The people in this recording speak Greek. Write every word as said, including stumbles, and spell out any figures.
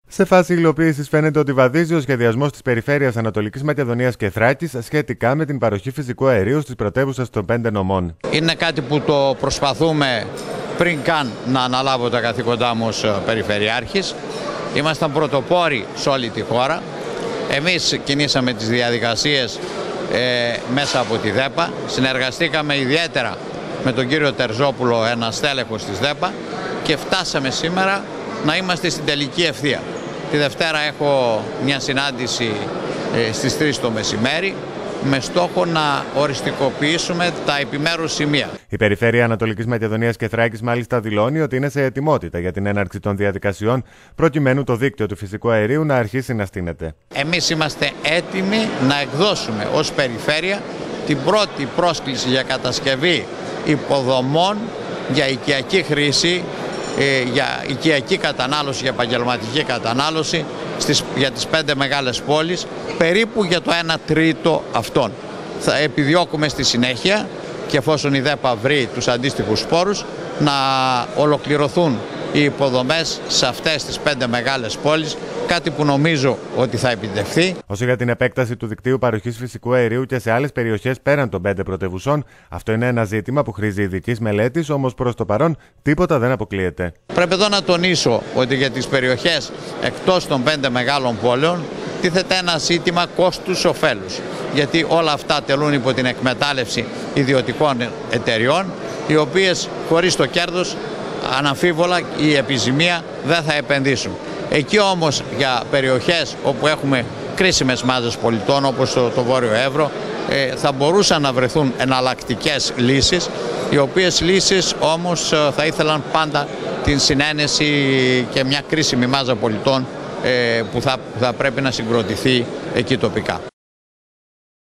Σε φάση υλοποίησης φαίνεται ότι βαδίζει ο σχεδιασμός της περιφέρειας Ανατολικής Μακεδονίας και Θράκης σχετικά με την παροχή φυσικού αερίου στις πρωτεύουσες των πέντε νομών. Είναι κάτι που το προσπαθούμε πριν καν να αναλάβω τα καθήκοντά μου ως Περιφερειάρχης. Ήμασταν πρωτοπόροι σε όλη τη χώρα. Εμείς κινήσαμε τις διαδικασίες ε, μέσα από τη ΔΕΠΑ. Συνεργαστήκαμε ιδιαίτερα με τον κύριο Τερζόπουλο, ένα στέλεχος της ΔΕΠΑ, και φτάσαμε σήμερα να είμαστε στην τελική ευθεία. Τη Δευτέρα έχω μια συνάντηση ε, στις τρεις το μεσημέρι με στόχο να οριστικοποιήσουμε τα επιμέρους σημεία. Η Περιφέρεια Ανατολικής Μακεδονίας και Θράκης μάλιστα δηλώνει ότι είναι σε ετοιμότητα για την έναρξη των διαδικασιών προκειμένου το δίκτυο του φυσικού αερίου να αρχίσει να στείνεται. Εμείς είμαστε έτοιμοι να εκδώσουμε ως Περιφέρεια την πρώτη πρόσκληση για κατασκευή υποδομών για οικιακή χρήση, για οικιακή κατανάλωση, για επαγγελματική κατανάλωση στις, για τις πέντε μεγάλες πόλεις, περίπου για το ένα τρίτο αυτών. Θα επιδιώκουμε στη συνέχεια, και εφόσον η ΔΕΠΑ βρει τους αντίστοιχους πόρους, να ολοκληρωθούν οι υποδομές σε αυτές τις πέντε μεγάλες πόλεις, κάτι που νομίζω ότι θα επιτευχθεί. Όσο για την επέκταση του δικτύου παροχής φυσικού αερίου και σε άλλες περιοχές πέραν των πέντε πρωτευουσών, αυτό είναι ένα ζήτημα που χρήζει ειδικής μελέτης, όμως προς το παρόν τίποτα δεν αποκλείεται. Πρέπει εδώ να τονίσω ότι για τις περιοχές εκτός των πέντε μεγάλων πόλεων τίθεται ένα ζήτημα κόστους-οφέλους, γιατί όλα αυτά τελούν υπό την εκμετάλλευση ιδιωτικών εταιριών, οι οποίες χωρίς το κέρδος αναμφίβολα η επιζημία δεν θα επενδύσουν. Εκεί όμως για περιοχές όπου έχουμε κρίσιμες μάζες πολιτών, όπως το, το Βόρειο Εύρο, ε, θα μπορούσαν να βρεθούν εναλλακτικές λύσεις, οι οποίες λύσεις όμως ε, θα ήθελαν πάντα την συνένεση και μια κρίσιμη μάζα πολιτών ε, που θα, θα πρέπει να συγκροτηθεί εκεί τοπικά.